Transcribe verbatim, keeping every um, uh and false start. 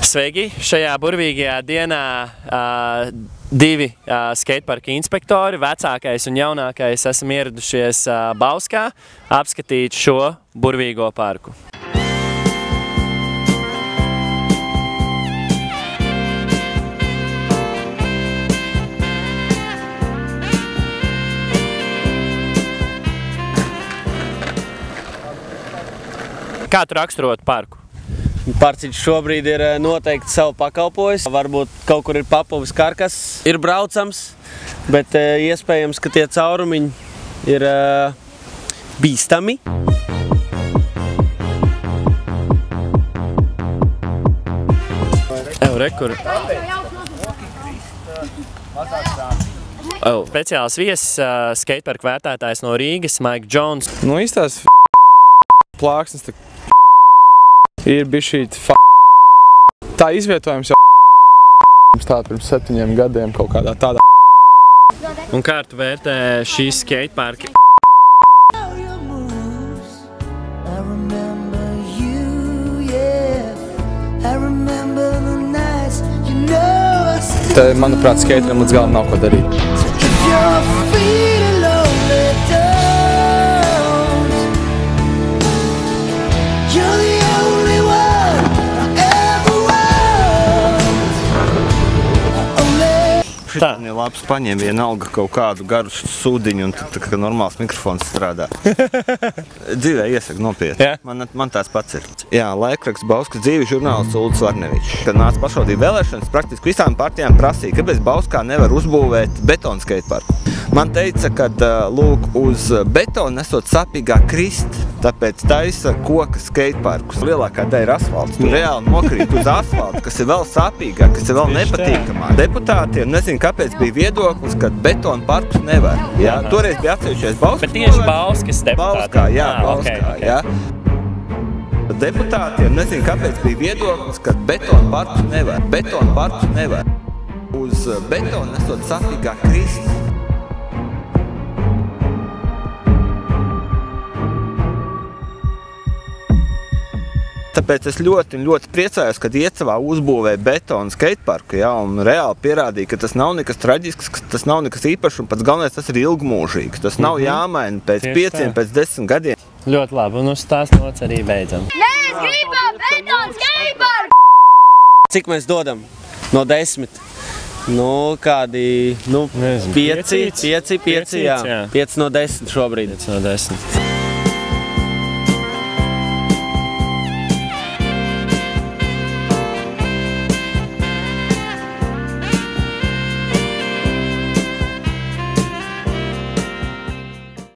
Sveiki! Šajā burvīgajā dienā uh, divi uh, skateparka inspektori, vecākais un jaunākais, esam ieradušies uh, Bauskā apskatīt šo burvīgo parku. Kā tu raksturot parku? Parciņš šobrīd ir noteikti savu pakalpojis. Varbūt kaut kur ir papuvis karkas, ir braucams, bet iespējams, ka tie caurumiņi ir bīstami. Evo, re, kur? Evo. Speciāls viesis, uh, skateparka vērtētājs no Rīgas, Mike Jones. Nu, īstās plāksnes tā ir bišķīt f***. Tā izvietojums jau tā pirms septiņiem gadiem kaut kādā tādā. Un kā tu vērtē šīs skateparki? Te, manuprāt, skateram līdz galam nav ko darīt. Šitam ir labs paņem vienalga kaut kādu garu sūdiņu un tad tā kā normāls mikrofons strādā. Dzīvē iesaka nopietni. Ja? Man, man tās pats ir. Jā, laikraksts Bauskas dzīvi žurnālists Uldis Varnevičs. Kad nāca pašvaldību vēlēšanas, praktiski visām partijām prasīja, kāpēc Bauskā nevar uzbūvēt betonu skateparku. Man teica, ka lūk, uz betonu esot sapīgā krist, tāpēc taisa koka skateparkus. Lielākā daļa ir asfalts. Tu reāli nokrīt uz asfaltu, kas ir vēl sapīgāk, kas ir vēl nepatīkamāk. Deputātiem nezinu, kāpēc bija viedoklis, ka betonu parkus nevar. Jā, toreiz bija atsevišķais Bauskas. Bet tieši Bauskas deputātiem. Bauskā, jā, ah, Bauskā, okay, okay. jā. Deputātiem nezinu, kāpēc bija viedoklis, ka betonu parkus nevar. Betonu parkus nevar. Uz betonu esot sapīgā krist. Tāpēc es ļoti, ļoti priecājos, kad Iecavā uzbūvēja betonu skateparku, ja, un reāli pierādīja, ka tas nav nekas traģisks, ka tas nav nekas īpašs, un pats galvenais tas ir ilgmūžīgs. Tas nav jāmaina pēc Tieši pieciem, tā. pēc desmit gadiem. Ļoti labi, un uz tās nots arī beidzam. Mēs gribam betonu skateparku! Cik mēs dodam? No desmit. Nu, kādi, nu, Nezinu, pieci, piecīts? pieci, pieci, jā. Piecīts, jā. Pieci no desmit šobrīd. Pieci no desmit.